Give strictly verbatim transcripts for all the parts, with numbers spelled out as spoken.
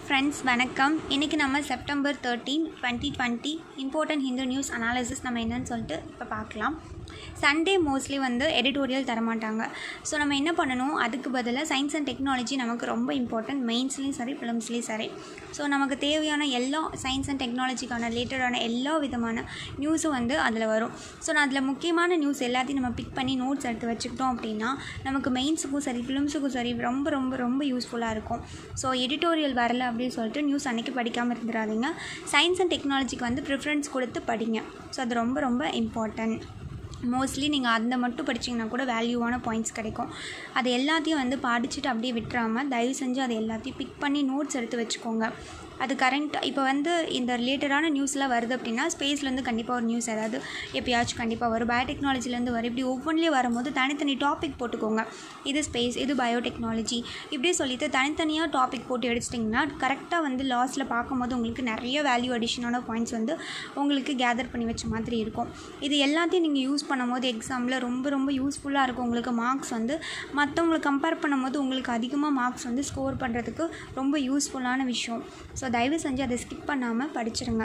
Friends, வணக்கம். இன்றைக்கி நம்ம September thirteen twenty twenty important Hindu news analysis நம்ம என்னன்னு சொல்லிட்டு இப்போ பார்க்கலாம். சண்டே மோஸ்ட்லி வந்து எடிட்டோரியல் தரமாட்டாங்க. ஸோ நம்ம என்ன பண்ணணும், அதுக்கு பதிலாக சயின்ஸ் அண்ட் டெக்னாலஜி நமக்கு ரொம்ப இம்பார்ட்டன்ட், மெயின்ஸ்லேயும் சரி ஃபிலிம்ஸ்லேயும் சரி. ஸோ நமக்கு தேவையான எல்லா சயின்ஸ் அண்ட் டெக்னாலஜிக்கான ரிலேட்டடான எல்லா விதமான நியூஸும் வந்து அதில் வரும். ஸோ நான் அதில் முக்கியமான நியூஸ் எல்லாத்தையும் நம்ம பிக் பண்ணி நோட்ஸ் எடுத்து வச்சுக்கிட்டோம் அப்படின்னா நமக்கு மெயின்ஸுக்கும் சரி ஃபிலிம்ஸுக்கும் சரி ரொம்ப ரொம்ப ரொம்ப யூஸ்ஃபுல்லாக இருக்கும். ஸோ எடிட்டோரியல் வரல அப்படின்னு சொல்லிட்டு நியூஸ் அன்றைக்கி படிக்காமல் இருந்துடாதீங்க. சயின்ஸ் அண்ட் டெக்னாலஜிக்கு வந்து ப்ரிஃபரன்ஸ் கொடுத்து படிங்க. ஸோ அது ரொம்ப ரொம்ப இம்பார்ட்டன்ட். மோஸ்ட்லி நீங்கள் அந்த மட்டும் படிச்சிங்கன்னா கூட வேல்யூவான பாயிண்ட்ஸ் கிடைக்கும். அது எல்லாத்தையும் வந்து படிச்சுட்டு அப்படியே விட்டுறாமல் தயவு செஞ்சு அது எல்லாத்தையும் பிக் பண்ணி நோட்ஸ் எடுத்து வச்சுக்கோங்க. அது கரண்ட் இப்போ வந்து இந்த ரிலேட்டடான நியூஸ்லாம் வருது அப்படின்னா ஸ்பேஸ்லேருந்து கண்டிப்பாக ஒரு நியூஸ் ஏதாவது எப்போயாச்சும் கண்டிப்பாக வரும். பயோடெக்னாலஜிலேருந்து வரும். இப்படி ஒவ்வொன்றிலையும் வரும்போது தனித்தனி டாபிக் போட்டுக்கோங்க. இது ஸ்பேஸ், இது பயோடெக்னாலஜி, இப்படியே சொல்லிவிட்டு தனித்தனியாக டாபிக் போட்டு எடுச்சிட்டிங்கன்னா கரெக்டாக வந்து லாஸ்ட்டில் பார்க்கும்போது உங்களுக்கு நிறைய வேல்யூ அடிஷனான பாயிண்ட்ஸ் வந்து உங்களுக்கு கேதர் பண்ணி வச்ச மாதிரி இருக்கும். இது எல்லாத்தையும் நீங்கள் யூஸ் பண்ணும்போது எக்ஸாமில் ரொம்ப ரொம்ப யூஸ்ஃபுல்லாக இருக்கும். உங்களுக்கு மார்க்ஸ் வந்து மற்றவங்களை கம்பேர் பண்ணும்போது உங்களுக்கு அதிகமாக மார்க்ஸ் வந்து ஸ்கோர் பண்ணுறதுக்கு ரொம்ப யூஸ்ஃபுல்லான விஷயம். ஸோ தயவு செஞ்சு அதை ஸ்கிப் பண்ணாமல் படிச்சிருங்க.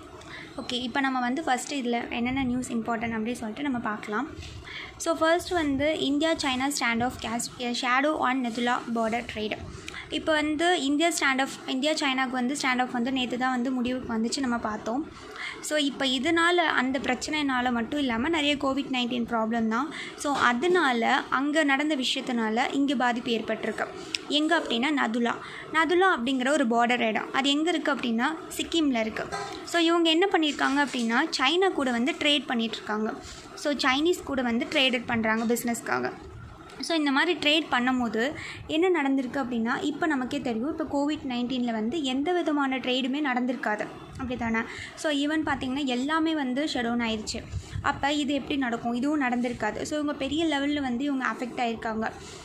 ஓகே, இப்போ நம்ம வந்து ஃபஸ்ட்டு இதில் என்னென்ன நியூஸ் இம்பார்ட்டன்ட் அப்படின்னு சொல்லிட்டு நம்ம பார்க்கலாம். ஸோ ஃபர்ஸ்ட் வந்து India China standoff casts shadow on Nathula border trade. இப்போ வந்து இந்தியா ஸ்டாண்ட் ஆஃப் இந்தியா சைனாவுக்கு வந்து ஸ்டாண்ட் ஆஃப் வந்து நேற்று தான் வந்து முடிவுக்கு வந்துச்சு, நம்ம பார்த்தோம். ஸோ இப்போ இதனால் அந்த பிரச்சனைனால மட்டும் இல்லாமல் நிறைய கோவிட் நைன்டீன் ப்ராப்ளம் தான். ஸோ அதனால் அங்கே நடந்த விஷயத்தினால இங்கே பாதிப்பு ஏற்பட்டிருக்கு. எங்கே அப்படின்னா நதுலா நதுலா அப்படிங்கிற ஒரு பார்டர் இடம். அது எங்கே இருக்குது அப்படின்னா சிக்கிமில் இருக்குது. ஸோ இவங்க என்ன பண்ணியிருக்காங்க அப்படின்னா சைனா கூட வந்து ட்ரேட் பண்ணிகிட்ருக்காங்க. ஸோ சைனீஸ் கூட வந்து ட்ரேடட் பண்ணுறாங்க பிஸ்னஸ்க்காக. ஸோ இந்த மாதிரி ட்ரேட் பண்ணும்போது என்ன நடந்திருக்கு அப்படின்னா இப்போ நமக்கே தெரியும், இப்போ கோவிட் நைன்டீனில் வந்து எந்த விதமான ட்ரேடுமே நடந்திருக்காது, அப்படி தானே. ஸோ ஈவன் பார்த்திங்கன்னா எல்லாமே வந்து ஷட்டவுன் ஆயிடுச்சு. அப்போ இது எப்படி நடக்கும், இதுவும் நடந்திருக்காது. ஸோ இவங்க பெரிய லெவலில் வந்து இவங்க அஃபெக்ட் ஆகிருக்காங்க.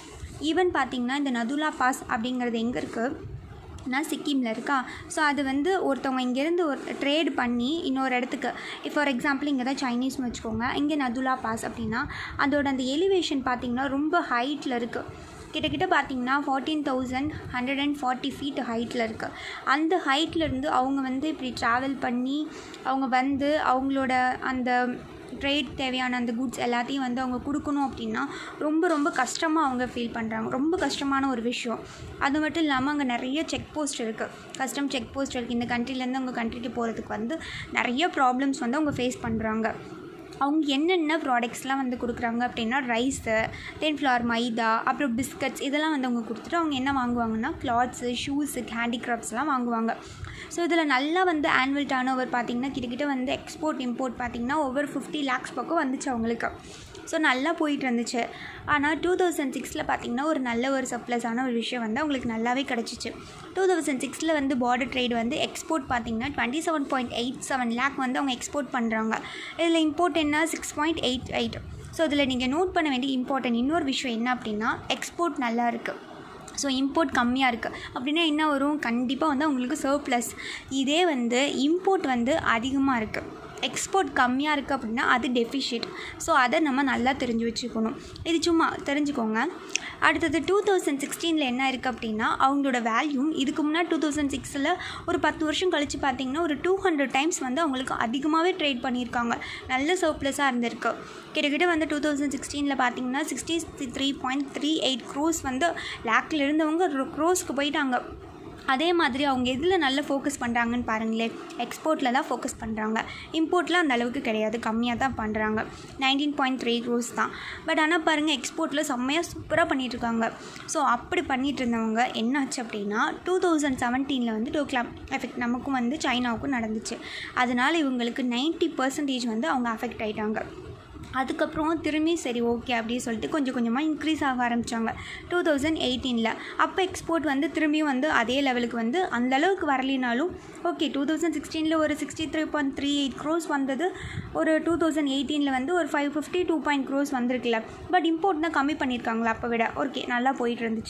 ஈவன் பார்த்திங்கன்னா இந்த நதுலா பாஸ் அப்படிங்கிறது எங்கே இருக்குது நான் சிக்கிமில் இருக்கா. ஸோ அது வந்து ஒருத்தவங்க இங்கேருந்து ஒரு ட்ரேட் பண்ணி இன்னொரு இடத்துக்கு, ஃபார் எக்ஸாம்பிள் இங்கே தான் சைனீஸ்னு வச்சுக்கோங்க, இங்கே நதுலா பாஸ் அப்படின்னா அதோட அந்த எலிவேஷன் பார்த்திங்கன்னா ரொம்ப ஹைட்டில் இருக்குது. கிட்டக்கிட்ட பார்த்திங்கன்னா fourteen thousand hundred and forty feet ஹைட்டில் இருக்குது. அந்த ஹைட்லேருந்து அவங்க வந்து இப்படி ட்ராவல் பண்ணி அவங்க வந்து அவங்களோட அந்த ட்ரேட் தேவையான அந்த குட்ஸ் எல்லாத்தையும் வந்து அவங்க கொடுக்கணும் அப்படின்னா ரொம்ப ரொம்ப கஷ்டமாக அவங்க ஃபீல் பண்ணுறாங்க. ரொம்ப கஷ்டமான ஒரு விஷயம். அது மட்டும் இல்லாமல் அங்கே நிறைய செக் போஸ்ட் இருக்குது, கஸ்டம் செக் போஸ்ட் இருக்குது. இந்த கண்ட்ரிலேருந்து அவங்க கண்ட்ரிக்கு போகிறதுக்கு வந்து நிறைய ப்ராப்ளம்ஸ் வந்து அவங்க ஃபேஸ் பண்ணுறாங்க. அவங்க என்னென்ன ப்ராடக்ட்ஸ்லாம் வந்து கொடுக்குறாங்க அப்படின்னா ரைஸு, தென் ஃப்ளார், மைதா, அப்புறம் பிஸ்கட்ஸ், இதெல்லாம் வந்து அவங்க கொடுத்துட்டு அவங்க என்ன வாங்குவாங்கன்னா கிளாத்ஸு, ஷூஸு, ஹேண்டிகிராஃப்ட்ஸ்லாம் வாங்குவாங்க. ஸோ இதில் நல்லா வந்து ஆனுவல் டர்ன் ஓவர் பார்த்திங்கன்னா கிட்டக்கிட்ட வந்து எக்ஸ்போர்ட் இம்போர்ட் பார்த்திங்கன்னா ஓவர் ஃபிஃப்டி லேக்ஸ் பக்கம் வந்துச்சு அவங்களுக்கு. ஸோ நல்லா போயிட்டு இருந்துச்சு. ஆனால் டூ தௌசண்ட் சிக்ஸில் பார்த்திங்கன்னா ஒரு நல்ல ஒரு சப்ளஸான ஒரு விஷயம் வந்து அவங்களுக்கு நல்லாவே கிடச்சிச்சு. டூ தௌசண்ட் சிக்ஸில் வந்து பார்டர் ட்ரேட் வந்து எக்ஸ்போர்ட் பார்த்திங்கன்னா twenty seven point eight seven lakh வந்து அவங்க எக்ஸ்போர்ட் பண்ணுறாங்க. இதில் இம்போர்ட் என்ன six point eight eight. So இதில் நீங்கள் நோட் பண்ண வேண்டிய இம்பார்ட்டன்ட் இன்னொரு விஷயம் என்ன அப்படின்னா எக்ஸ்போர்ட் நல்லா இருக்குது, ஸோ இம்போர்ட் கம்மியாக இருக்குது அப்படின்னா என்ன வரும், கண்டிப்பாக வந்து அவங்களுக்கு சர்ப்ளஸ். இதே வந்து இம்போர்ட் வந்து அதிகமாக இருக்குது, எக்ஸ்போர்ட் கம்மியாக இருக்குது அப்படின்னா அது டெஃபிஷிட். ஸோ அதை நம்ம நல்லா தெரிஞ்சு வச்சுக்கணும். இது சும்மா தெரிஞ்சுக்கோங்க. அடுத்தது டூ தௌசண்ட் சிக்ஸ்டீனில் என்ன இருக்குது அப்படின்னா அவங்களோட வேல்யூ இதுக்கு முன்னாடி டூ தௌசண்ட் சிக்ஸில் ஒரு பத்து வருஷம் கழித்து பார்த்திங்கன்னா ஒரு டூ ஹண்ட்ரட் டைம்ஸ் வந்து அவங்களுக்கு அதிகமாகவே ட்ரேட் பண்ணியிருக்காங்க. நல்ல சர்ப்ளஸாக இருந்திருக்கு. கிட்டக்கிட்ட வந்து டூ தௌசண்ட் சிக்ஸ்டீனில் பார்த்திங்கன்னா sixty three point three eight crores வந்து லேக்கில் இருந்தவங்க க்ரோஸ்க்கு போயிட்டாங்க. அதே மாதிரி அவங்க எதில் நல்லா ஃபோக்கஸ் பண்ணுறாங்கன்னு பாருங்களேன், எக்ஸ்போர்ட்டில் தான் ஃபோக்கஸ் பண்ணுறாங்க. இம்போர்ட்டில் அந்த அளவுக்கு கிடையாது, கம்மியாக தான் பண்ணுறாங்க. நைன்டீன் பாயிண்ட் த்ரீ க்ரோஸ் தான். பட் ஆனால் பாருங்கள் எக்ஸ்போர்ட்டில் செம்மையாக சூப்பராக பண்ணிகிட்ருக்காங்க. ஸோ அப்படி பண்ணிகிட்டு இருந்தவங்க என்னாச்சு அப்படின்னா டூ தௌசண்ட் செவன்டீனில் வந்து டோக்லாம் எஃபெக்ட் நமக்கும் வந்து சைனாவுக்கும் நடந்துச்சு. அதனால் இவங்களுக்கு நைன்ட்டி பர்சன்டேஜ் வந்து அவங்க அஃபெக்ட் ஆகிட்டாங்க. அதுக்கப்புறம் திரும்பி சரி ஓகே அப்படின்னு சொல்லிட்டு கொஞ்சம் கொஞ்சமாக இன்க்ரீஸ் ஆக ஆரம்பித்தாங்க டூ தௌசண்ட் எயிட்டீனில். அப்போ எக்ஸ்போர்ட் வந்து திரும்பியும் வந்து அதே லெவலுக்கு வந்து அந்தளவுக்கு வரலினாலும் ஓகே டூ தௌசண்ட் சிக்ஸ்டீனில் ஒரு sixty three point three eight crores வந்தது, ஒரு டூ தௌசண்ட் எயிட்டீனில் வந்து ஒரு five fifty two point crores வந்திருக்குல்ல. பட் இம்போர்ட் தான் கம்மி பண்ணியிருக்காங்களா அப்போ விட. ஓகே நல்லா போயிட்டு இருந்துச்சு.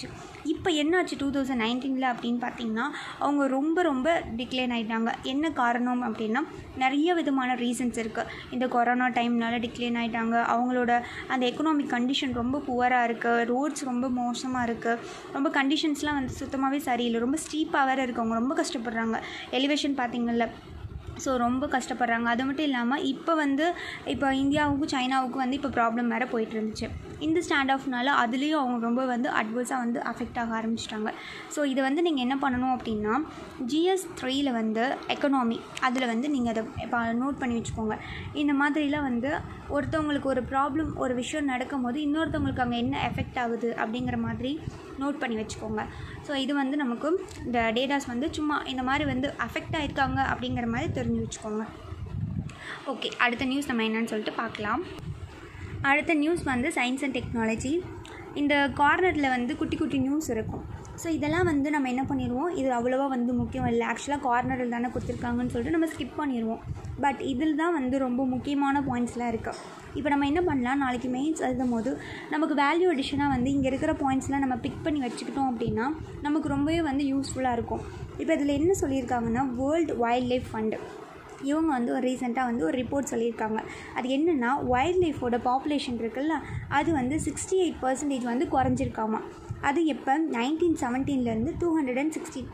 இப்போ என்னாச்சு டூ தௌசண்ட் நைன்டீனில் அப்படின்னு பார்த்திங்கன்னா அவங்க ரொம்ப ரொம்ப டிக்ளைன் ஆகிட்டாங்க. என்ன காரணம் அப்படின்னா நிறைய விதமான ரீசன்ஸ் இருக்குது. இந்த கொரோனா டைம்னால டிக்ளைன் ஆகிட்டாங்க. அவங்களோட அந்த எக்கனாமிக் கண்டிஷன் ரொம்ப புவராக இருக்குது. ரோட்ஸ் ரொம்ப மோசமாக இருக்குது. ரொம்ப கண்டிஷன்ஸ்லாம் வந்து சுத்தமாகவே சரியில்லை. ரொம்ப ஸ்டீப்பாக வேறு இருக்குது. அவங்க ரொம்ப கஷ்டப்படுறாங்க. எலிவேஷன் பார்த்திங்கல்ல, ஸோ ரொம்ப கஷ்டப்படுறாங்க. அது மட்டும் இல்லாமல் இப்போ வந்து இப்போ இந்தியாவுக்கும் சைனாவுக்கும் வந்து இப்போ ப்ராப்ளம் வேறு போயிட்டு இருந்துச்சு. இந்த ஸ்டாண்ட் ஆஃப்னால அதுலேயும் அவங்க ரொம்ப வந்து அட்வர்ஸாக வந்து அஃபெக்ட் ஆக ஆரம்பிச்சிட்டாங்க. ஸோ இதை வந்து நீங்கள் என்ன பண்ணணும் அப்படின்னா ஜிஎஸ் த்ரீயில் வந்து எக்கனாமி அதில் வந்து நீங்கள் அதை இப்போ நோட் பண்ணி வச்சுக்கோங்க. இந்த மாதிரிலாம் வந்து ஒருத்தவங்களுக்கு ஒரு ப்ராப்ளம் ஒரு விஷயம் நடக்கும் போது இன்னொருத்தவங்களுக்கு அங்கே என்ன எஃபெக்ட் ஆகுது அப்படிங்கிற மாதிரி நோட் பண்ணி வச்சுக்கோங்க. ஸோ இது வந்து நமக்கு இந்த டேட்டாஸ் வந்து சும்மா இந்த மாதிரி வந்து அஃபெக்ட் ஆகிருக்காங்க அப்படிங்கிற மாதிரி தெரிஞ்சு வச்சுக்கோங்க. ஓகே, அடுத்த நியூஸ் நம்ம என்னன்னு சொல்லிட்டு பார்க்கலாம். அடுத்த நியூஸ் வந்து சயின்ஸ் அண்ட் டெக்னாலஜி. இந்த கார்னரில் வந்து குட்டி குட்டி நியூஸ் இருக்கும். ஸோ இதெல்லாம் வந்து நம்ம என்ன பண்ணிடுவோம், இது அவ்வளோவா வந்து முக்கியம் இல்லை, ஆக்சுவலாக கார்னரில் தானே கொடுத்துருக்காங்கன்னு சொல்லிட்டு நம்ம ஸ்கிப் பண்ணிடுவோம். பட் இதில் தான் வந்து ரொம்ப முக்கியமான பாயிண்ட்ஸ்லாம் இருக்குது. இப்போ நம்ம என்ன பண்ணலாம், நாளைக்கு மெயின்ஸ் எழுதும் போது நமக்கு வேல்யூ அடிஷனாக வந்து இங்கே இருக்கிற பாயிண்ட்ஸ்லாம் நம்ம பிக் பண்ணி வச்சுக்கிட்டோம் அப்படின்னா நமக்கு ரொம்பவே வந்து யூஸ்ஃபுல்லாக இருக்கும். இப்போ இதில் என்ன சொல்லியிருக்காங்கன்னா வேர்ல்டு வைல்ட் லைஃப் ஃபண்டு இவங்க வந்து ஒரு ரீசெண்டாக வந்து ஒரு ரிப்போர்ட் சொல்லியிருக்காங்க. அது என்னென்னா வைல்ட் லைஃபோட பாப்புலேஷன் இருக்குல்ல, அது வந்து சிக்ஸ்டி எயிட் பர்சன்டேஜ் வந்து குறைஞ்சிருக்காமா. அது எப்போ நைன்டீன் செவன்டீன்லேருந்து two hundred and sixteen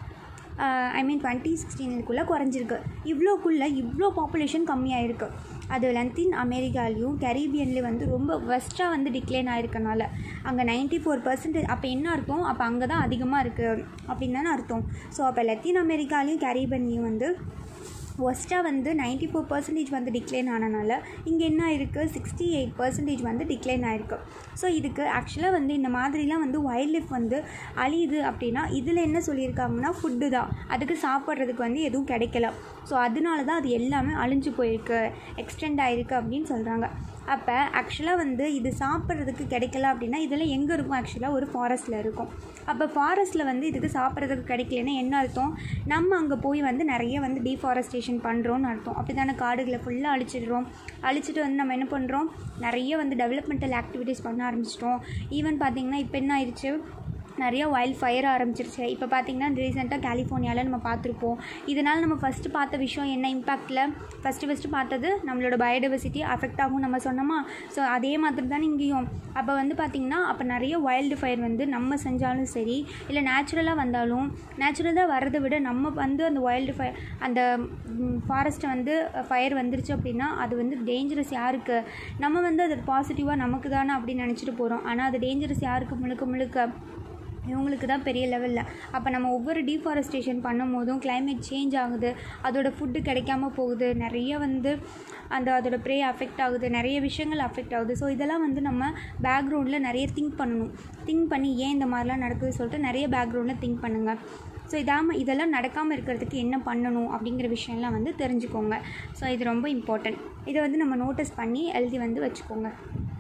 I mean twenty சிக்ஸ்டீனுக்குள்ளே குறைஞ்சிருக்கு. இவ்வளோக்குள்ளே இவ்வளோ பாப்புலேஷன் கம்மியாக இருக்குது. அது லத்தீன் அமெரிக்காலையும் கரீபியன்லேயும் வந்து ரொம்ப வெஸ்ட்டாக வந்து டிக்ளைன் ஆகிருக்கனால அங்கே நைன்ட்டி ஃபோர் பர்சன்டேஜ் அப்போ என்ன அர்த்தம், அப்போ அங்கே தான் அதிகமாக இருக்குது அப்படின்னு தானே அர்த்தம். ஸோ அப்போ லத்தீன் அமெரிக்காலையும் கரீபியன்லேயும் வந்து ஒஸ்ட்டாக வந்து நைன்ட்டி ஃபோர் பர்சன்டேஜ் வந்து டிக்ளைன் ஆனனால இங்கே என்ன இருக்குது சிக்ஸ்டி எயிட் பர்சன்டேஜ் வந்து டிக்ளைன் ஆகிருக்கு. ஸோ இதுக்கு ஆக்சுவலாக வந்து இந்த மாதிரிலாம் வந்து வைல்ட் லைஃப் வந்து அழியுது அப்படின்னா இதில் என்ன சொல்லியிருக்காங்கன்னா ஃபுட்டு தான், அதுக்கு சாப்பிட்றதுக்கு வந்து எதுவும் கிடைக்கல. ஸோ அதனால தான் அது எல்லாமே அழிஞ்சு போயிருக்கு, எக்ஸ்டெண்ட் ஆகிருக்கு அப்படின்னு சொல்கிறாங்க. அப்போ ஆக்சுவலாக வந்து இது சாப்பிட்றதுக்கு கிடைக்கல அப்படின்னா இதெல்லாம் எங்கே இருக்கும், ஆக்சுவலாக ஒரு ஃபாரஸ்ட்டில் இருக்கும். அப்போ ஃபாரஸ்ட்டில் வந்து இதுக்கு சாப்பிட்றதுக்கு கிடைக்கலன்னா என்ன அர்த்தம், நம்ம அங்கே போய் வந்து நிறைய வந்து டீஃபாரஸ்டேஷன் பண்ணுறோன்னு அர்த்தம். அப்படி தானே காடுகளை ஃபுல்லாக அழிச்சிடுறோம். அழிச்சிட்டு வந்து நம்ம என்ன பண்ணுறோம், நிறைய வந்து டெவலப்மெண்டல் ஆக்டிவிட்டீஸ் பண்ண ஆரம்பிச்சிட்டோம். ஈவன் பார்த்திங்கன்னா இப்போ என்ன ஆயிடுச்சு, நிறைய வைல்ட் ஃபயர் ஆரம்பிச்சிருச்சு. இப்போ பார்த்திங்கன்னா ரீசெண்டாக கலிஃபோர்னியாவில் நம்ம பார்த்துருப்போம். இதனால் நம்ம ஃபஸ்ட்டு பார்த்த விஷயம் என்ன இம்பேக்டில், ஃபஸ்ட்டு ஃபஸ்ட்டு பார்த்தது நம்மளோட பயோடைவர்சிட்டி அஃபெக்ட் ஆகும் நம்ம சொன்னோமா. ஸோ அதே மாதிரி தான் இங்கேயும். அப்போ வந்து பார்த்திங்கன்னா அப்போ நிறைய வைல்டு ஃபயர் வந்து நம்ம செஞ்சாலும் சரி இல்லை நேச்சுரலாக வந்தாலும், நேச்சுரலாக வர்றதை விட நம்ம வந்து அந்த வைல்டு ஃபயர் அந்த ஃபாரஸ்ட்டை வந்து ஃபயர் வந்துருச்சு அப்படின்னா அது வந்து டேஞ்சரஸ் யாருக்கு, நம்ம வந்து அது பாசிட்டிவாக நமக்கு தானே அப்படின்னு நினச்சிட்டு போகிறோம். ஆனால் அது டேஞ்சரஸ் யாருக்கு, முழுக்க முழுக்க இவங்களுக்கு தான் பெரிய லெவலில். அப்போ நம்ம ஒவ்வொரு டீஃபாரஸ்டேஷன் பண்ணும் போதும் கிளைமேட் சேஞ்ச் ஆகுது, அதோடய ஃபுட்டு கிடைக்காம போகுது, நிறைய வந்து அந்த அதோட ப்ரே அஃபெக்ட் ஆகுது, நிறைய விஷயங்கள் அஃபெக்ட் ஆகுது. ஸோ இதெல்லாம் வந்து நம்ம பேக்ரவுண்டில் நிறைய திங்க் பண்ணணும். திங்க் பண்ணி ஏன் இந்த மாதிரிலாம் நடக்குதுன்னு சொல்லிட்டு நிறைய பேக்ரவுண்டில் திங்க் பண்ணுங்கள். ஸோ இதாமல் இதெல்லாம் நடக்காமல் இருக்கிறதுக்கு என்ன பண்ணணும் அப்படிங்கிற விஷயம்லாம் வந்து தெரிஞ்சுக்கோங்க. ஸோ இது ரொம்ப இம்பார்ட்டன்ட். இதை வந்து நம்ம நோட்டீஸ் பண்ணி எழுதி வந்து வச்சுக்கோங்க.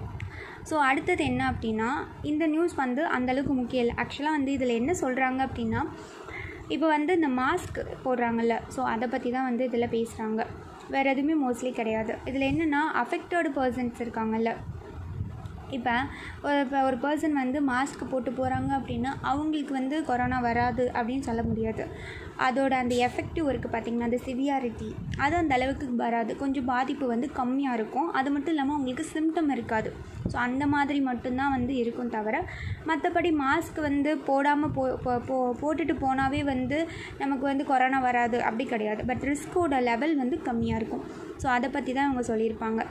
ஸோ அடுத்தது என்ன அப்படின்னா இந்த நியூஸ் வந்து அந்தளவுக்கு முக்கியம் இல்லை. ஆக்சுவலாக வந்து இதில் என்ன சொல்கிறாங்க அப்படின்னா இப்போ வந்து இந்த மாஸ்க் போடுறாங்கல்ல, ஸோ அதை பற்றி தான் வந்து இதில் பேசுகிறாங்க. வேறு எதுவுமே மோஸ்ட்லி கிடையாது. இதில் என்னென்னா அஃபெக்டட் பர்சன்ஸ் இருக்காங்கல்ல, இப்போ ஒரு இப்போ ஒரு பர்சன் வந்து மாஸ்க் போட்டு போகிறாங்க அப்படின்னா அவங்களுக்கு வந்து கொரோனா வராது அப்படின்னு சொல்ல முடியாது. அதோட அந்த எஃபெக்டிவ் இருக்குது பார்த்திங்கன்னா, அந்த சிவியாரிட்டி அது அந்த அளவுக்கு வராது, கொஞ்சம் பாதிப்பு வந்து கம்மியாக இருக்கும். அது மட்டும் இல்லாமல் அவங்களுக்கு சிம்டம் இருக்காது. ஸோ அந்த மாதிரி மட்டும்தான் வந்து இருக்கும் தவிர மற்றபடி மாஸ்க் வந்து போடாமல் போ போ போட்டுட்டு போனாவே வந்து நமக்கு வந்து கொரோனா வராது அப்படி கிடையாது. பட் ரிஸ்கோட லெவல் வந்து கம்மியாக இருக்கும். ஸோ அதை பற்றி தான் அவங்க சொல்லியிருப்பாங்க.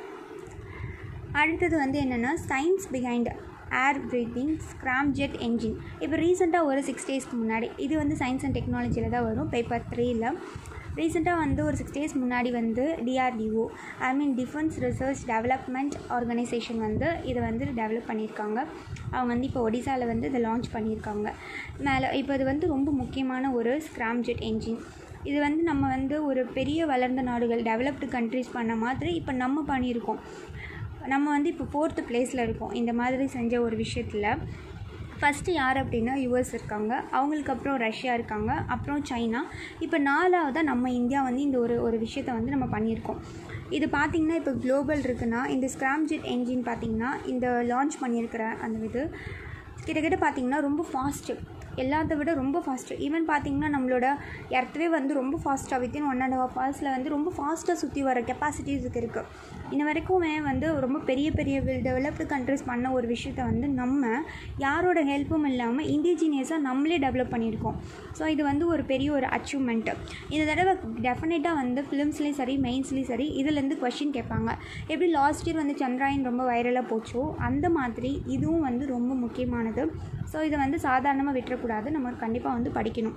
அடுத்தது வந்து என்னென்னா science behind air breathing scramjet engine. இப்போ ரீசெண்டாக ஒரு சிக்ஸ் டேஸ்க்கு முன்னாடி இது வந்து சயின்ஸ் அண்ட் டெக்னாலஜியில் தான் வரும், பேப்பர் த்ரீயில். ரீசெண்டாக வந்து ஒரு சிக்ஸ் டேஸ் முன்னாடி வந்து DRDO I mean defence research development organisation வந்து இதை வந்து டெவலப் பண்ணியிருக்காங்க. அவங்க வந்து இப்போ ஒடிசாவில் வந்து இதை லான்ச் பண்ணியிருக்காங்க. மேலே இப்போ இது வந்து ரொம்ப முக்கியமான ஒரு ஸ்க்ராம்ஜெட் என்ஜின். இது வந்து நம்ம வந்து ஒரு பெரிய வளர்ந்த நாடுகள் டெவலப்டு கண்ட்ரிஸ் பண்ண மாதிரி இப்போ நம்ம பண்ணியிருக்கோம். நம்ம வந்து இப்போ ஃபோர்த்து பிளேஸில் இருக்கோம் இந்த மாதிரி செஞ்ச ஒரு விஷயத்தில். ஃபஸ்ட்டு யார் அப்படின்னா யூஎஸ் இருக்காங்க, அவங்களுக்கு அப்புறம் ரஷ்யா இருக்காங்க, அப்புறம் சைனா, இப்போ நாலாவதாக நம்ம இந்தியா வந்து இந்த ஒரு ஒரு விஷயத்தை வந்து நம்ம பண்ணியிருக்கோம். இது பார்த்திங்கன்னா இப்போ குளோபல் இருக்குன்னா இந்த ஸ்க்ராம்ஜெட் என்ஜின் பார்த்திங்கன்னா இந்த லான்ச் பண்ணியிருக்கிற அந்த இது கிட்டத்தட்ட பார்த்திங்கன்னா ரொம்ப ஃபாஸ்ட்டு, எல்லாத்த விட ரொம்ப ஃபாஸ்ட்டு. ஈவன் பார்த்திங்கன்னா நம்மளோட எர்த்தவே வந்து ரொம்ப ஃபாஸ்ட்டாக வித்தின் ஒன் அண்ட் ஹாஃப் ஹவர்ஸில் வந்து ரொம்ப ஃபாஸ்ட்டாக சுற்றி வர கெப்பாசிட்டிஸுக்கு இருக்குது. இன்ன வரைக்குமே வந்து ரொம்ப பெரிய பெரிய டெவலப்டு கண்ட்ரிஸ் பண்ண ஒரு விஷயத்த வந்து நம்ம யாரோட ஹெல்ப்பும் இல்லாமல் இண்டிஜினியஸாக நம்மளே டெவலப் பண்ணியிருக்கோம். ஸோ இது வந்து ஒரு பெரிய ஒரு அச்சீவ்மெண்ட்டு. இந்த தடவை டெஃபினட்டாக வந்து ஃபிலிம்ஸ்லேயும் சரி மெயின்ஸ்லேயும் சரி இதுலேருந்து கொஷின் கேட்பாங்க. எப்படி லாஸ்ட் இயர் வந்து சந்திராயன் ரொம்ப வைரலாக போச்சோ அந்த மாதிரி இதுவும் வந்து ரொம்ப முக்கியமானது. ஸோ இதை வந்து சாதாரணமாக விட்டுறக்கூடாது, நம்ம கண்டிப்பாக வந்து படிக்கணும்.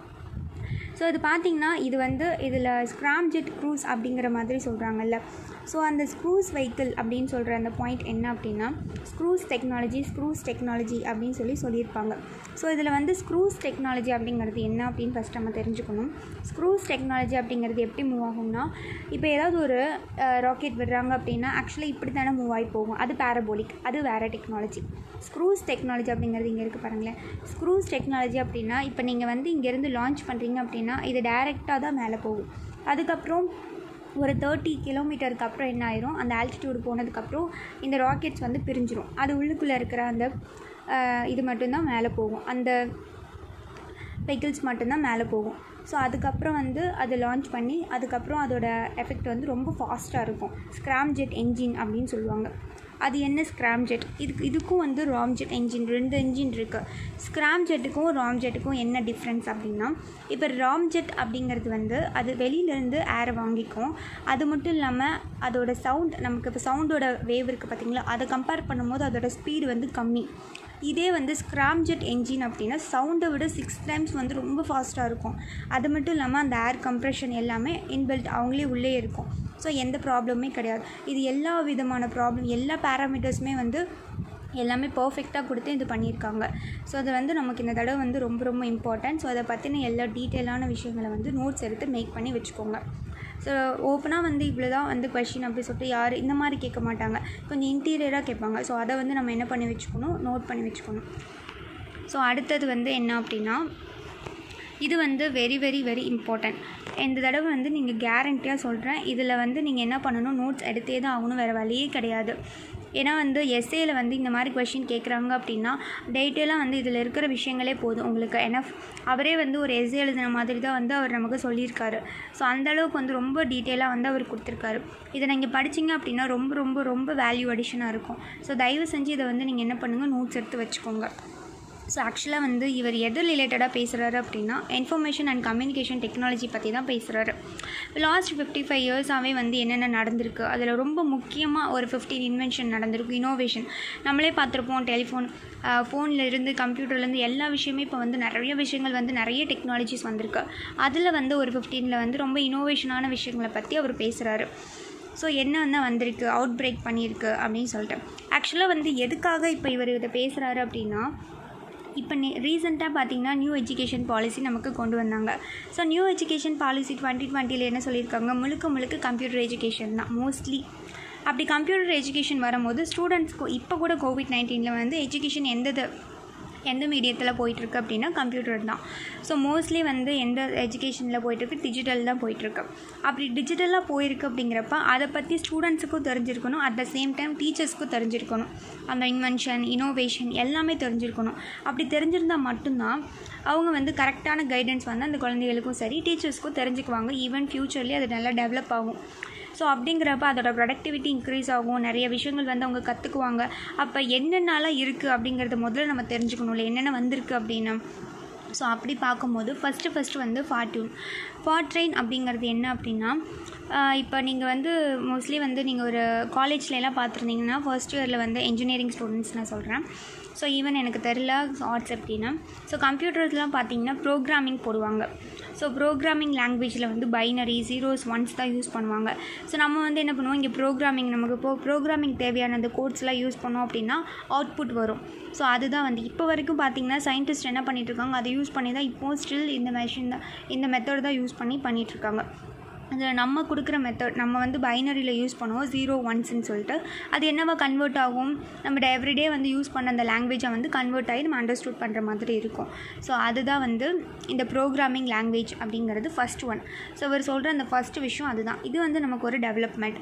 ஸோ இது பார்த்திங்கன்னா இது வந்து இதில் ஸ்க்ராம்ஜெட் க்ரூஸ் அப்படிங்கிற மாதிரி சொல்கிறாங்கல்ல. ஸோ அந்த ஸ்க்ரூஸ் வெஹிக்கிள் அப்படின்னு சொல்கிற அந்த பாயிண்ட் என்ன அப்படின்னா ஸ்க்ரூஸ் டெக்னாலஜி ஸ்க்ரூஸ் டெக்னாலஜி அப்படின்னு சொல்லி சொல்லியிருப்பாங்க. ஸோ இதில் வந்து ஸ்க்ரூஸ் டெக்னாலஜி அப்படிங்கிறது என்ன அப்படின்னு ஃபஸ்ட் நம்ம தெரிஞ்சுக்கணும். ஸ்க்ரூஸ் டெக்னாலஜி அப்படிங்கிறது எப்படி மூவ் ஆகும்னா, இப்போ ஏதாவது ஒரு ராக்கெட் விடுறாங்க அப்படின்னா ஆக்சுவலாக இப்படி தானே மூவ் ஆகி போகும், அது பேரபோலிக், அது வேறு டெக்னாலஜி. ஸ்க்ரூஸ் டெக்னாலஜி அப்படிங்கிறது இங்கே இருக்குது பாருங்களேன். ஸ்க்ரூஸ் டெக்னாலஜி அப்படின்னா இப்போ நீங்கள் வந்து இங்கேருந்து லான்ச் பண்ணுறீங்க அப்படின்னா இது டைரெக்டாக தான் மேலே போகும். அதுக்கப்புறம் ஒரு தேர்ட்டி கிலோமீட்டருக்கு அப்புறம் என்ன ஆயிரும், அந்த ஆல்டிடியூடு போனதுக்கப்புறம் இந்த ராக்கெட்ஸ் வந்து பிரிஞ்சிடும். அது உள்ளுக்குள்ளே இருக்கிற அந்த இது மட்டும்தான் மேலே போகும், அந்த வெஹிக்கிள்ஸ் மட்டும்தான் மேலே போகும். ஸோ அதுக்கப்புறம் வந்து அதை லான்ச் பண்ணி அதுக்கப்புறம் அதோட எஃபெக்ட் வந்து ரொம்ப ஃபாஸ்ட்டாக இருக்கும். ஸ்க்ராம்ஜெட் என்ஜின் அப்படின்னு சொல்லுவாங்க. அது என்ன ஸ்க்ராம்ஜெட், இதுக்கு இதுக்கும் வந்து ராம்ஜெட் என்ஜின், ரெண்டு என்ஜின் இருக்குது. ஸ்க்ராம்ஜெட்டுக்கும் ராம்ஜெட்டுக்கும் என்ன டிஃப்ரென்ஸ் அப்படின்னா, இப்போ ராம்ஜெட் அப்படிங்கிறது வந்து அது வெளியிலேருந்து ஏரை வாங்கிக்கும். அது மட்டும் இல்லாமல் அதோட சவுண்ட், நமக்கு இப்போ சவுண்டோட வேவ் இருக்குது பார்த்திங்களா, அதை கம்பேர் பண்ணும்போது அதோட ஸ்பீடு வந்து கம்மி. இதே வந்து ஸ்க்ராம்ஜெட் என்ஜின் அப்படின்னா சவுண்டை விட சிக்ஸ் டைம்ஸ் வந்து ரொம்ப ஃபாஸ்ட்டாக இருக்கும். அது மட்டும் இல்லாமல் அந்த ஏர் கம்ப்ரெஷன் எல்லாமே இன்பில்ட் அவங்களே உள்ளே இருக்கும். ஸோ எந்த ப்ராப்ளமே கிடையாது. இது எல்லா விதமான ப்ராப்ளம், எல்லா பேராமீட்டர்ஸுமே வந்து எல்லாமே பர்ஃபெக்டாக கொடுத்து இது பண்ணியிருக்காங்க. ஸோ அது வந்து நமக்கு இந்த தடவை வந்து ரொம்ப ரொம்ப இம்பார்ட்டன்ட். ஸோ அதை பற்றின எல்லா டீட்டெயிலான விஷயங்களை வந்து நோட்ஸ் எடுத்து மேக் பண்ணி வச்சுக்கோங்க. ஸோ ஓப்பனாக வந்து இவ்வளோ தான் வந்து கொஷின் அப்படி சொல்லிட்டு யார் இந்த மாதிரி கேட்க மாட்டாங்க, கொஞ்சம் இன்டீரியராக கேட்பாங்க. ஸோ அதை வந்து நம்ம என்ன பண்ணி வச்சுக்கணும், நோட் பண்ணி வச்சுக்கணும். ஸோ அடுத்தது வந்து என்ன அப்படின்னா, இது வந்து வெரி வெரி வெரி இம்பார்ட்டன்ட். இந்த தடவை வந்து நீங்கள் கேரண்டியாக சொல்கிறேன், இதில் வந்து நீங்கள் என்ன பண்ணணும், நோட்ஸ் எடுத்தே தான் ஆகணும், வேறு வழியே கிடையாது. ஏன்னா வந்து எஸ்ஏயில் வந்து இந்த மாதிரி கொஷின் கேட்குறாங்க அப்படின்னா டீட்டெயிலாக வந்து இதில் இருக்கிற விஷயங்களே போதும் உங்களுக்கு. ஏன்னா அவரே வந்து ஒரு எஸ்ஏ எழுதின மாதிரி தான் வந்து அவர் நமக்கு சொல்லியிருக்காரு. ஸோ அந்தளவுக்கு வந்து ரொம்ப டீட்டெயிலாக வந்து அவர் கொடுத்துருக்காரு. இதை நீங்கள் படிச்சிங்க அப்படின்னா ரொம்ப ரொம்ப ரொம்ப வேல்யூ அடிஷனாக இருக்கும். ஸோ தயவு செஞ்சு இதை வந்து நீங்கள் என்ன பண்ணுங்கள், நோட்ஸ் எடுத்து வச்சுக்கோங்க. ஸோ ஆக்சுவலாக வந்து இவர் எது ரிலேட்டடாக பேசுகிறாரு அப்படின்னா இன்ஃபர்மேஷன் அண்ட் கம்யூனிகேஷன் டெக்னாலஜி பற்றி தான் பேசுகிறாரு. லாஸ்ட் ஃபிஃப்டி ஃபைவ் இயர்ஸாகவே வந்து என்னென்ன நடந்திருக்கு, அதில் ரொம்ப முக்கியமாக ஒரு ஃபிஃப்டீன் இன்வென்ஷன் நடந்திருக்கு. இனோவேஷன் நம்மளே பார்த்துருப்போம், டெலிஃபோன், ஃபோனில் இருந்து கம்ப்யூட்டர்லேருந்து எல்லா விஷயமே இப்போ வந்து நிறைய விஷயங்கள் வந்து நிறைய டெக்னாலஜிஸ் வந்திருக்கு. அதில் வந்து ஒரு ஃபிஃப்டீனில் வந்து ரொம்ப இனோவேஷனான விஷயங்களை பற்றி அவர் பேசுகிறாரு. ஸோ என்ன வந்து வந்திருக்கு, அவுட் பிரேக் பண்ணியிருக்கு அப்படின்னு சொல்லிட்டு. ஆக்சுவலாக வந்து எதுக்காக இப்போ இவர் இதை பேசுகிறாரு அப்படின்னா, இப்போ நே ரீசெண்டாக பார்த்திங்கன்னா நியூ எஜுகேஷன் பாலிசி நமக்கு கொண்டு வந்தாங்க. So new education policy twenty டுவெண்ட்டியில் என்ன சொல்லியிருக்காங்க, முழுக்க முழுக்க கம்ப்யூட்டர் எஜுகேஷன் தான் மோஸ்ட்லி. அப்படி கம்ப்யூட்டர் எஜுகேஷன் வரும்போது ஸ்டூடெண்ட்ஸ்க்கு இப்போ கூட கோவிட் நைன்டீனில் வந்து எஜுகேஷன் எந்த எந்த மீடியத்தில் போயிட்டுருக்கு அப்படின்னா கம்ப்யூட்டர் தான். ஸோ மோஸ்ட்லி வந்து எந்த எஜுகேஷனில் போயிட்டுருக்கு, டிஜிட்டல் தான் போயிட்டுருக்கு. அப்படி டிஜிட்டலாக போயிருக்கு அப்படிங்கிறப்ப அதை பற்றி ஸ்டூடெண்ட்ஸுக்கும் தெரிஞ்சிருக்கணும், அட் த சேம் டைம் டீச்சர்ஸ்க்கும் தெரிஞ்சிருக்கணும். அந்த இன்வென்ஷன், இனோவேஷன் எல்லாமே தெரிஞ்சிருக்கணும். அப்படி தெரிஞ்சிருந்தால் மட்டும்தான் அவங்க வந்து கரெக்டான கைடன்ஸ் வந்து அந்த குழந்தைகளுக்கும் சரி டீச்சர்ஸ்க்கும் தெரிஞ்சுக்குவாங்க. ஈவன் ஃப்யூச்சர்லேயே அது நல்லா டெவலப் ஆகும். ஸோ அப்படிங்கிறப்ப அதோட ப்ரொடக்டிவிட்டி இன்க்ரீஸ் ஆகும், நிறைய விஷயங்கள் வந்து அவங்க கற்றுக்குவாங்க. அப்போ என்னென்னலாம் இருக்குது அப்படிங்கிறத முதல்ல நம்ம தெரிஞ்சுக்கணும்ல, என்னென்ன வந்திருக்கு அப்படின்னு. ஸோ அப்படி பார்க்கும்போது ஃபஸ்ட்டு ஃபஸ்ட்டு வந்து ஃபார்ட்யூன் ஃபார்ட்ரெயின் அப்படிங்கிறது என்ன அப்படின்னா, இப்போ நீங்கள் வந்து மோஸ்ட்லி வந்து நீங்கள் ஒரு காலேஜ்லலாம் பார்த்துருந்தீங்கன்னா ஃபர்ஸ்ட் இயரில் வந்து இன்ஜினியரிங் ஸ்டூடெண்ட்ஸ் நான் சொல்கிறேன். ஸோ ஈவன் எனக்கு தெரில ஆர்ட்ஸ் எப்படின்னா, ஸோ கம்ப்யூட்டர்ஸ்லாம் பார்த்திங்கன்னா ப்ரோக்ராமிங் போடுவாங்க. ஸோ ப்ரோக்ராமிங் லாங்குவேஜில் வந்து பைனரி, ஜீரோஸ், ஒன்ஸ் தான் யூஸ் பண்ணுவாங்க. ஸோ நம்ம வந்து என்ன பண்ணுவோம், இங்கே ப்ரோக்ராமிங் நமக்கு இப்போ ப்ரோக்ராமிங் தேவையான அந்த கோட்ஸ்லாம் யூஸ் பண்ணோம் அப்படின்னா அவுட்புட் வரும். ஸோ அதுதான் வந்து இப்போ வரைக்கும் பார்த்திங்கன்னா சயின்டிஸ்ட் என்ன பண்ணிகிட்ருக்காங்க, அதை யூஸ் பண்ணி தான் இப்போது ஸ்டில் இந்த மெஷின் தான், இந்த மெத்தட் தான் யூஸ் பண்ணி பண்ணிகிட்ருக்காங்க. அதில் நம்ம கொடுக்குற மெத்தட் நம்ம வந்து பைனரியில் யூஸ் பண்ணுவோம், ஜீரோ ஒன்ஸ்ன்னு சொல்லிட்டு. அது என்னவா கன்வெர்ட் ஆகும், நம்ம எவ்ரிடே வந்து யூஸ் பண்ண அந்த லாங்குவேஜை வந்து கன்வெர்ட் ஆகி நம்ம அண்டர்ஸ்டூட் பண்ணுற மாதிரி இருக்கும். ஸோ அதுதான் வந்து இந்த ப்ரோக்ராமிங் லாங்குவேஜ் அப்படிங்கிறது ஃபஸ்ட் ஒன். ஸோ அவர் சொல்கிற அந்த ஃபஸ்ட்டு விஷயம் அதுதான். இது வந்து நமக்கு ஒரு டெவலப்மெண்ட்.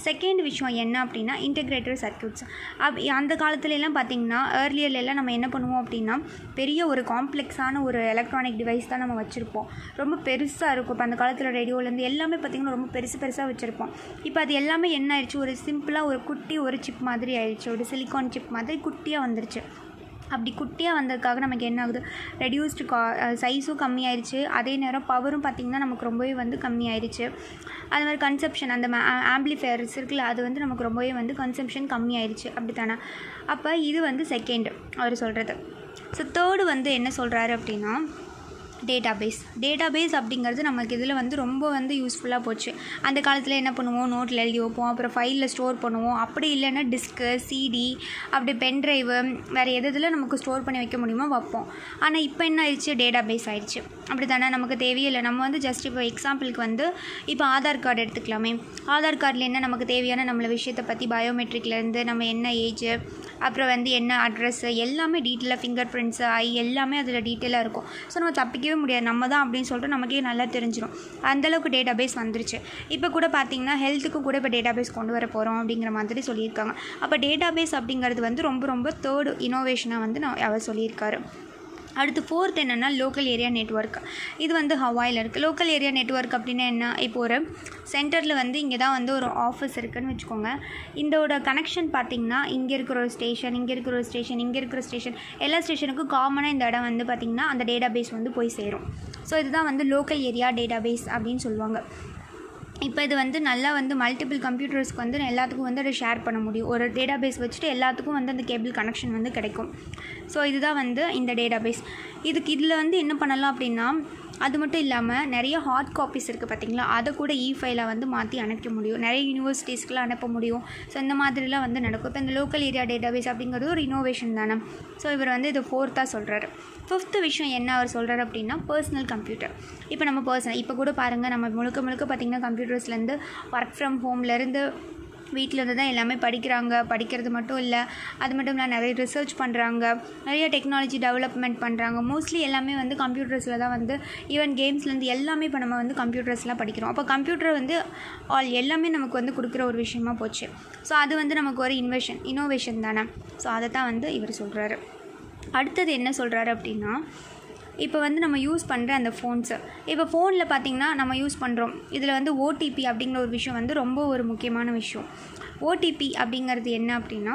செகண்ட் விஷயம் என்ன அப்படின்னா இன்டெகிரேட்டட் சர்க்யூட்ஸ். அப் அந்த காலத்துலலாம் பார்த்திங்கன்னா ஏர்லியர்லாம் நம்ம என்ன பண்ணுவோம் அப்படின்னா பெரிய ஒரு காம்ப்ளெக்ஸான ஒரு எலக்ட்ரானிக் டிவைஸ் தான் நம்ம வச்சுருப்போம். ரொம்ப பெருசாக இருக்கும். இப்போ அந்த காலத்தில் ரேடியோலேருந்து எல்லாமே பார்த்திங்கன்னா ரொம்ப பெருசு பெருசாக வச்சுருப்போம். இப்போ அது எல்லாமே என்ன ஆயிடுச்சு, ஒரு சிம்பிளாக ஒரு குட்டி ஒரு சிப் மாதிரி ஆயிடுச்சு, ஒரு சிலிக்கான் சிப் மாதிரி குட்டியாக வந்துருச்சு. அப்படி குட்டியாக வந்ததுக்காக நமக்கு என்ன ஆகுது, ரெடியூஸ்டு கா சைஸும் கம்மியாயிருச்சு, அதே நேரம் பவரும் பார்த்திங்கன்னா நமக்கு ரொம்பவே வந்து கம்மியாயிருச்சு. அது மாதிரி கன்சப்ஷன் அந்த ஆம்பிளிஃபயர்ஸ் இருக்குல்ல, அது வந்து நமக்கு ரொம்பவே வந்து கன்சம்ஷன் கம்மியாயிருச்சு. அப்படி தானே? அப்போ இது வந்து செகண்ட் அவர் சொல்கிறது. ஸோ தேர்டு வந்து என்ன சொல்கிறாரு அப்படின்னா டேட்டாபேஸ். டேட்டாபேஸ் அப்படிங்கிறது நமக்கு இதில் வந்து ரொம்ப வந்து யூஸ்ஃபுல்லாக போச்சு. அந்த காலத்தில் என்ன பண்ணுவோம், நோட்டில் எழுதி வைப்போம், அப்புறம் ஃபைலில் ஸ்டோர் பண்ணுவோம். அப்படி இல்லைன்னா டிஸ்க்கு, சிடி, அப்படி பென்ட்ரைவு, வேறு எது இதில் நமக்கு ஸ்டோர் பண்ணி வைக்க முடியுமோ வைப்போம். ஆனால் இப்போ என்ன ஆயிடுச்சு, டேட்டாபேஸ் ஆயிடுச்சு. அப்படி தானே? நமக்கு தேவையில்லை. நம்ம வந்து ஜஸ்ட் இப்போ எக்ஸாம்பிளுக்கு வந்து இப்போ ஆதார் கார்டு எடுத்துக்கலாமே. ஆதார் கார்டில் என்ன நமக்கு தேவையான நம்மளை விஷயத்தை பற்றி பயோமெட்ரிக்லேருந்து நம்ம என்ன ஏஜ், அப்புறம் வந்து என்ன அட்ரஸ்ஸு எல்லாமே டீட்டெயிலாக, ஃபிங்கர் பிரிண்ட்ஸு, ஐ எல்லாமே அதில் டீட்டெயிலாக இருக்கும். ஸோ நம்ம தப்பிக்கவே முடியாது, நம்ம தான் அப்படின்னு சொல்லிட்டு நமக்கே நல்லா தெரிஞ்சிடும். அந்தளவுக்கு டேட்டா பேஸ் வந்துருச்சு. இப்போ கூட பார்த்திங்கன்னா ஹெல்த்துக்கு கூட இப்போ டேட்டா பேஸ் கொண்டு வர போகிறோம் அப்படிங்கிற மாதிரி சொல்லியிருக்காங்க. அப்போ டேட்டா பேஸ் அப்படிங்கிறது வந்து ரொம்ப ரொம்ப தேர்டு இனோவேஷனாக வந்து நான் அவர் சொல்லியிருக்காரு. அடுத்து ஃபோர்த் என்னென்னா லோக்கல் ஏரியா நெட்வொர்க். இது வந்து ஹவாயில் இருக்குது. லோக்கல் ஏரியா நெட்வொர்க் அப்படின்னா என்ன, இப்போ ஒரு சென்டரில் வந்து இங்கே தான் வந்து ஒரு ஆஃபீஸ் இருக்குதுன்னு வச்சுக்கோங்க. இதோட கனெக்ஷன் பார்த்திங்கன்னா இங்கே இருக்கிற ஒரு ஸ்டேஷன், இங்கே இருக்கிற ஒரு ஸ்டேஷன், இங்கே இருக்கிற ஸ்டேஷன், எல்லா ஸ்டேஷனுக்கும் காமனாக இந்த இடம் வந்து பார்த்திங்கன்னா அந்த டேட்டா பேஸ் வந்து போய் சேரும். ஸோ இதுதான் வந்து லோக்கல் ஏரியா டேட்டா பேஸ் அப்படின்னு சொல்லுவாங்க. இப்போ இது வந்து நல்லா வந்து மல்டிபிள் கம்ப்யூட்டர்ஸ்க்கு வந்து எல்லாத்துக்கும் வந்து அதை ஷேர் பண்ண முடியும். ஒரு டேட்டா பேஸ் வச்சுட்டு எல்லாத்துக்கும் வந்து அந்த கேபிள் கனெக்ஷன் வந்து கிடைக்கும். ஸோ இதுதான் வந்து இந்த டேட்டா பேஸ். இதுக்கு இதில் வந்து என்ன பண்ணலாம் அப்படின்னா, அது மட்டும் இல்லாமல் நிறைய ஹார்ட் காப்பீஸ் இருக்குது பார்த்திங்களா, அதை கூட இ ஃபைலாக வந்து மாற்றி அனுப்ப முடியும். நிறைய யூனிவர்சிட்டிஸ்க்குலாம் அனுப்ப முடியும். ஸோ இந்த மாதிரிலாம் வந்து நடக்கும். இப்போ இந்த லோக்கல் ஏரியா டேட்டாபேஸ் அப்படிங்கிறது ஒரு இனோவேஷன் தானே. ஸோ இவர் வந்து இது ஃபோர்த்தாக சொல்கிறாரு. ஃபிஃப்த்து விஷயம் என்ன அவர் சொல்கிறார் அப்படின்னா பர்சனல் கம்ப்யூட்டர். இப்போ நம்ம பர்சனல் இப்போ கூட பாருங்கள், நம்ம முழுக்க முழுக்க பார்த்திங்கன்னா கம்ப்யூட்டர்ஸ்லேருந்து ஒர்க் ஃப்ரம் ஹோம்லேருந்து வீட்டில் இருந்து தான் எல்லாமே படிக்கிறாங்க. படிக்கிறது மட்டும் இல்லை, அது மட்டும் இல்லை நிறைய ரிசர்ச் பண்ணுறாங்க, நிறைய டெக்னாலஜி டெவலப்மெண்ட் பண்ணுறாங்க. மோஸ்ட்லி எல்லாமே வந்து கம்ப்யூட்டர்ஸில் தான் வந்து ஈவன் கேம்ஸ்லேருந்து எல்லாமே இப்போ நம்ம வந்து கம்ப்யூட்டர்ஸ்லாம் படிக்கிறோம். அப்போ கம்ப்யூட்டர் வந்து ஆல் எல்லாமே நமக்கு வந்து கொடுக்குற ஒரு விஷயமா போச்சு. ஸோ அது வந்து நமக்கு ஒரு இன்வெஷன் இனோவேஷன் தானே. ஸோ அதை தான் வந்து இவர் சொல்கிறாரு. அடுத்தது என்ன சொல்கிறாரு அப்படின்னா, இப்போ வந்து நம்ம யூஸ் பண்ணுற அந்த ஃபோன்ஸு, இப்போ ஃபோனில் பார்த்திங்கன்னா நம்ம யூஸ் பண்ணுறோம். இதில் வந்து ஓடிபி அப்படிங்கிற ஒரு விஷயம் வந்து ரொம்ப ஒரு முக்கியமான விஷயம். ஓடிபி அப்படிங்கிறது என்ன அப்படின்னா,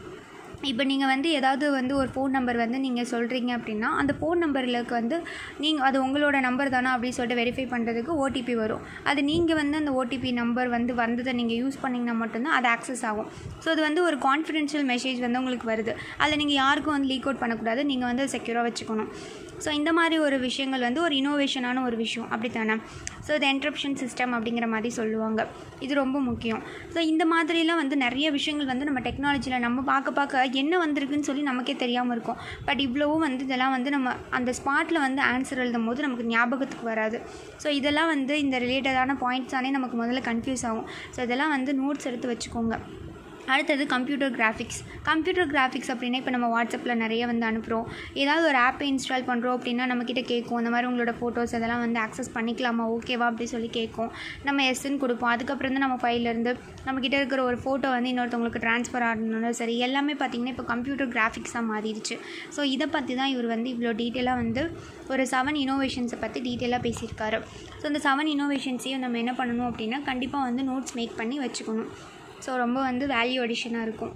இப்போ நீங்கள் வந்து ஏதாவது வந்து ஒரு ஃபோன் நம்பர் வந்து நீங்கள் சொல்கிறீங்க அப்படின்னா அந்த ஃபோன் நம்பருக்கு வந்து நீங்கள் அது உங்களோட நம்பர் தானே அப்படின்னு சொல்லிட்டு வெரிஃபை பண்ணுறதுக்கு ஓடிபி வரும். அது நீங்கள் வந்து அந்த ஓடிபி நம்பர் வந்து வந்ததை நீங்கள் யூஸ் பண்ணிங்கன்னா மட்டும்தான் அது ஆக்சஸ் ஆகும். ஸோ அது வந்து ஒரு கான்ஃபிடென்ஷியல் மெசேஜ் வந்து உங்களுக்கு வருது. அதில் நீங்கள் யாருக்கும் வந்து லீக் அவுட் பண்ணக்கூடாது, நீங்கள் வந்து செக்யூராக வச்சுக்கணும். ஸோ இந்த மாதிரி ஒரு விஷயங்கள் வந்து ஒரு இனோவேஷனான ஒரு விஷயம் அப்படி தானே. ஸோ இது என்கிரிப்ஷன் சிஸ்டம் அப்படிங்கிற மாதிரி சொல்லுவாங்க. இது ரொம்ப முக்கியம். ஸோ இந்த மாதிரிலாம் வந்து நிறைய விஷயங்கள் வந்து நம்ம டெக்னாலஜியில் நம்ம பார்க்க பார்க்க என்ன வந்திருக்குன்னு சொல்லி நமக்கே தெரியாமல் இருக்கும். பட் இவ்வளவும் வந்து இதெல்லாம் வந்து நம்ம அந்த ஸ்பாட்டில் வந்து ஆன்சர் எழுதும் போது நமக்கு ஞாபகத்துக்கு வராது. ஸோ இதெல்லாம் வந்து இந்த ரிலேட்டடான பாயிண்ட்ஸானே நமக்கு முதல்ல கன்ஃபியூஸ் ஆகும். ஸோ இதெல்லாம் வந்து நோட்ஸ் எடுத்து வச்சுக்கோங்க. அடுத்தது கம்ப்யூட்டர் கிராஃபிக்ஸ். கம்ப்யூட்டர் கிராஃபிக்ஸ் அப்படின்னா இப்போ நம்ம வாட்ஸ்அப்பில் நிறைய வந்து அனுப்புகிறோம். ஏதாவது ஒரு ஆப்பை இன்ஸ்டால் பண்ணுறோம் அப்படின்னா நம்மக்கிட்ட கேட்கும், இந்த மாதிரி உங்களோட ஃபோட்டோஸ் அதெல்லாம் வந்து ஆக்சஸ் பண்ணிக்கலாமா, ஓகேவா அப்படி சொல்லி கேட்கும். நம்ம எஸ்ன்னு கொடுப்போம். அதுக்கப்புறம் தான் நம்ம ஃபைலேருந்து நம்மக்கிட்ட இருக்கிற ஒரு ஃபோட்டோ வந்து இன்னொருத்தவங்களுக்கு ட்ரான்ஸ்ஃபர் ஆகணும்னாலும் சரி, எல்லாமே பார்த்திங்கன்னா இப்போ கம்ப்யூட்டர் கிராஃபிக்ஸாக மாறிடுச்சு. ஸோ இதை பற்றி தான் இவர் வந்து இவ்வளோ டீட்டெயிலாக வந்து ஒரு செவன் இனோவேஷன்ஸை பற்றி டீட்டெயிலாக பேசியிருக்காரு. ஸோ இந்த செவன் இனோவேஷன்ஸையும் நம்ம என்ன பண்ணணும் அப்படின்னா கண்டிப்பாக வந்து நோட்ஸ் மேக் பண்ணி வச்சுக்கணும். ஸோ ரொம்ப வந்து வேல்யூ அடிஷனாக இருக்கும்.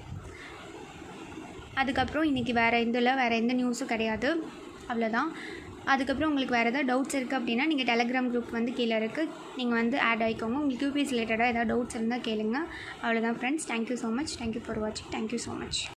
அதுக்கப்புறம் இன்றைக்கி வேறு இதில் வேறு எந்த நியூஸும் கிடையாது, அவ்வளோதான். அதுக்கப்புறம் உங்களுக்கு வேறு ஏதாவது டவுட்ஸ் இருக்குது அப்படின்னா நீங்கள் டெலகிராம் குரூப் வந்து கீழே இருக்குது, நீங்கள் வந்து ஆட் ஆகிக்கோங்க. உங்களுக்கு யூபிஎஸ் ரிலேட்டடாக ஏதாவது டவுட்ஸ் இருந்தால் கேளுங்க. அவ்வளோதான் friends. Thank you so much. Thank you for வாட்சிங். Thank you so much.